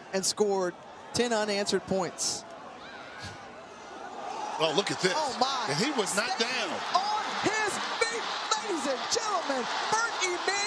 and scored 10 unanswered points. Oh, look at this. Oh, my. And he was not down. On his feet, ladies and gentlemen, Bert Emmanuel.